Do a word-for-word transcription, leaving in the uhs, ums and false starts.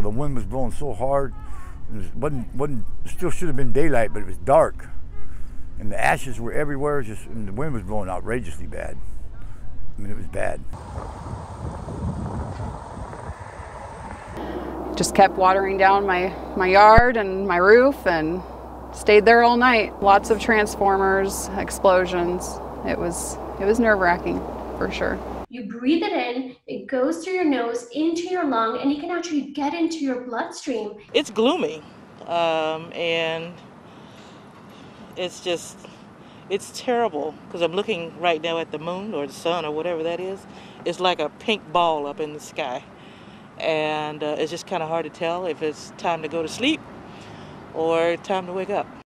the wind was blowing so hard. It wasn't, wasn't, still should have been daylight, but it was dark. And the ashes were everywhere, just, and the wind was blowing outrageously bad. I mean, it was bad. Just kept watering down my, my yard and my roof and stayed there all night. Lots of transformers, explosions. It was, it was nerve-wracking, for sure. You breathe it in, it goes through your nose, into your lung, and it can actually get into your bloodstream. It's gloomy, um, and it's just, it's terrible, because I'm looking right now at the moon or the sun or whatever that is. It's like a pink ball up in the sky. And uh, it's just kind of hard to tell if it's time to go to sleep or time to wake up.